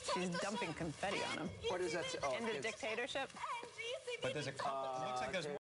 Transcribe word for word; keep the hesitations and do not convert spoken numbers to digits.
She's dumping confetti on him. What is that? Oh, In the dictatorship. But there's a couple. It looks like there's